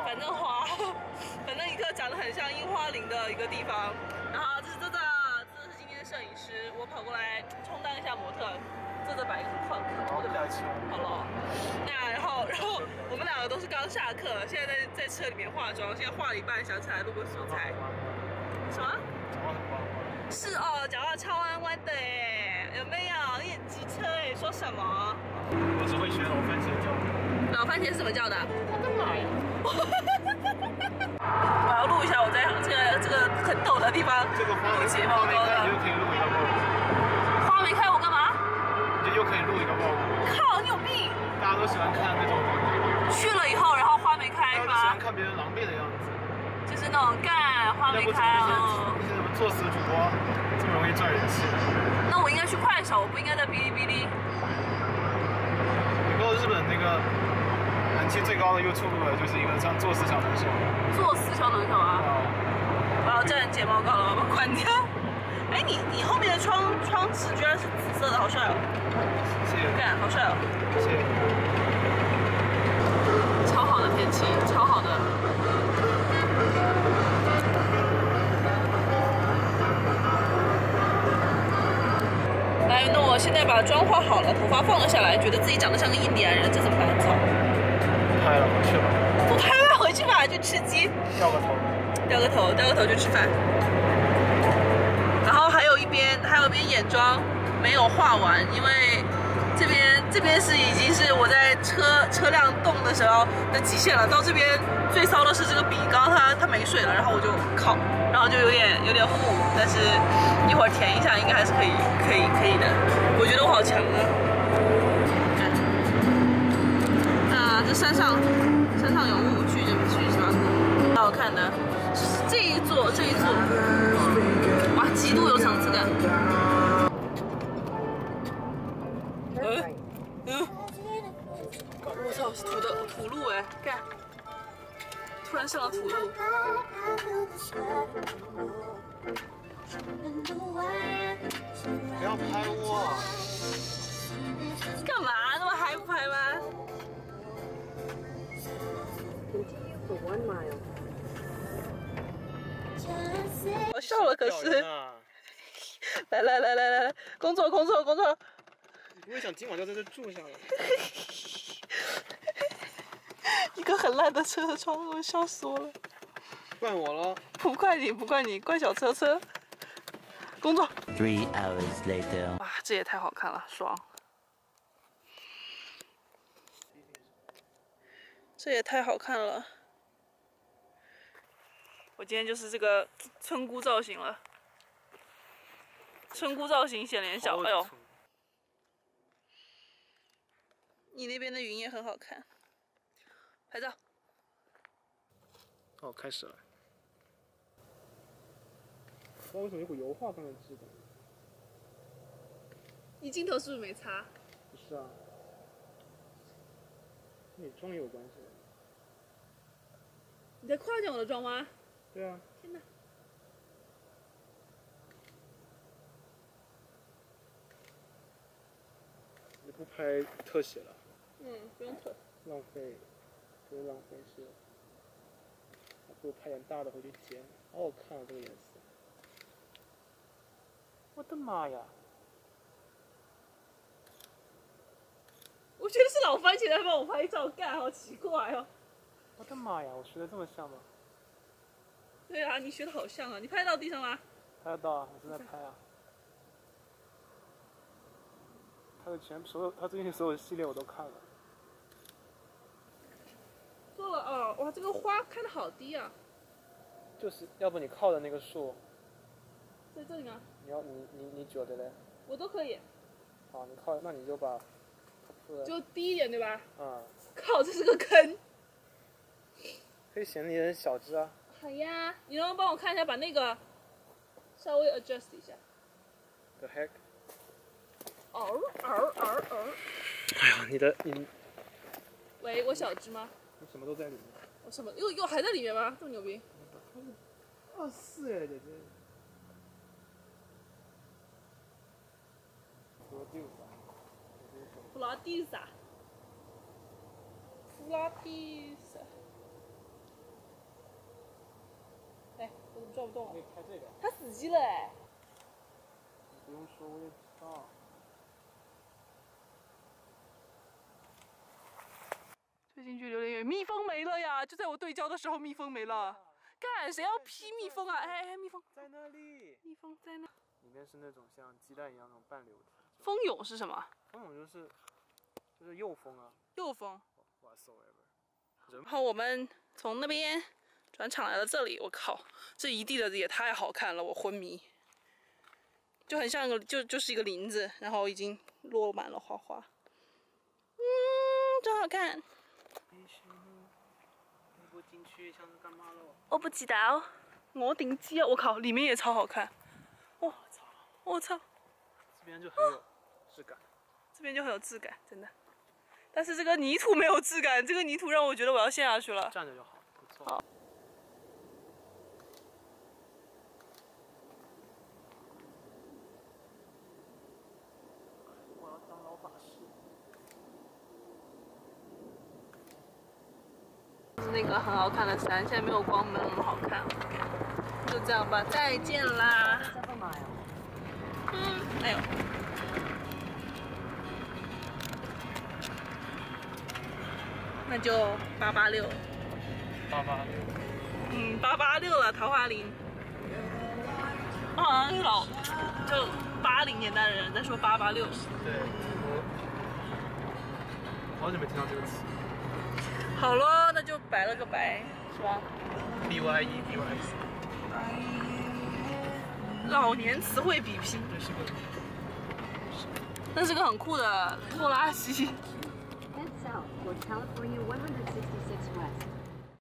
反正一个长得很像樱花林的一个地方。然后这是今天的摄影师，我跑过来充当一下模特。这摆一个很酷的表情，好了。那然后我们两个都是刚下课，现在在车里面化妆，现在化了一半，想起来录个素材。什么？ 讲话很弯弯。 是哦，讲话超弯弯的哎，有没有？你很机车哎，说什么？ 我只会学老番茄叫。 老番茄是怎么叫的？ 我的妈呀！ 我要录一下我在这个很陡的地方录睫毛膏的。 又可以录一个 vlog。 花没开，我干嘛？ 你又可以录一个 vlog。 靠，你有病！ 大家都喜欢看那种去了以后，然后花没开是吧？ 喜欢看别人狼狈的样子。 就是那种干花没开哦。 那些什么作死主播这么容易赚人气？ 那我应该去快手，我不应该在哔哩哔哩。 以后日本那个人气最高的 YouTuber 就是一个像作死小能手。 作死小能手啊！我要蘸睫毛膏了，我把它关掉。哎，你后面的窗纸居然是紫色的，好帅哦！ 谢谢。 干，好帅哦！ 谢谢。 超好的天气，超好的。来，那我现在把妆化好了，头发放了下来，觉得自己长得像个印第安人，这怎么办？操！ 不拍了，去吧。 不拍了，回去吧，去吃鸡。 掉个头去吃饭。然后还有一边眼妆没有画完，因为这边是已经是我在车辆动的时候的极限了。到这边最骚的是这个笔膏它没水了，然后我就靠，然后就有点糊，但是一会儿填一下应该还是可以的。我觉得我好强啊！那这山上有雾，去就不去是吧？好好看的，这一座，哇，极度有层次感。我操，是土路哎，干！突然上了土路。 不要拍我！ 干嘛？那么还不拍吗？我笑了，可是。来，工作。 你不会想今晚就在这住下了？ 一个很烂的车窗，我笑死我了。 怪我了？ 不怪你，怪小车。工作。 3 hours later。 哇，这也太好看了，爽！这也太好看了。我今天就是这个村姑造型了。村姑造型显脸小，哎呦！你那边的云也很好看，拍照。 哦，开始了。不知道为什么有股油画放在这的。 你镜头是不是没擦？ 不是啊，跟你妆也有关系。 你在夸奖我的妆吗？ 对啊。 天哪！ 你不拍特写了？ 不用特。 浪费，不是浪费，是不如拍点大的回去剪。好好看啊，这个颜色！我的妈呀！ 我觉得是老番茄在帮我拍照，干，好奇怪哦！ 我的妈呀，我学的这么像吗？ 对啊，你学的好像啊！你拍到地上吗？ 拍得到啊，我正在拍啊。他最近所有系列我都看了。 做了哦，哇，这个花开的好低啊！ 就是要不你靠的那个树。 在这里吗？ 你觉得嘞？ 我都可以。 好，你靠，那你就把。 就低一点对吧？靠，这是个坑。 可以显得你很小只啊。 好呀，你能不能帮我看一下，把那个稍微 adjust 一下 ？The heck？ 哎呀，你。 喂，我小只吗？ 你什么都在里面。 我什么又还在里面吗？这么牛逼 ？24哎，姐姐。 弗拉蒂萨。 转不动可以开这个。 它死机了哎。 不用说，我也知道。 最近距离有点远，蜜蜂没了呀！就在我对焦的时候，蜜蜂没了。干，谁要劈蜜蜂啊？哎，蜜蜂在那里。 蜜蜂在那。 里面是那种像鸡蛋一样那种半流体。 蜂蛹是什么？ 蜂蛹就是幼蜂啊。 幼蜂。 whatsoever。 然后我们从那边转场来了这里，我靠，这一地的也太好看了，我昏迷。就很像就是一个林子，然后已经落满了花花。真好看。 不进去像是干嘛喽？ 我不知道，我顶机啊！我靠，里面也超好看。我操！我操！ 这边就很有质感。 这边就很有质感，真的。但是这个泥土没有质感，这个泥土让我觉得我要陷下去了。 站着就好，不错。 好。 我要当老法师。 是那个很好看的山，现在没有光，没有那么好看了。就这样吧，再见啦。哎呦。那就886。886了，桃花林。我好像老，就80年代的人在说886。 对，我好久没听到这个词。 好咯，那就白了个白，是吧 ？BYE。 老年词汇比拼。 这是个。 那是个很酷的拖拉机。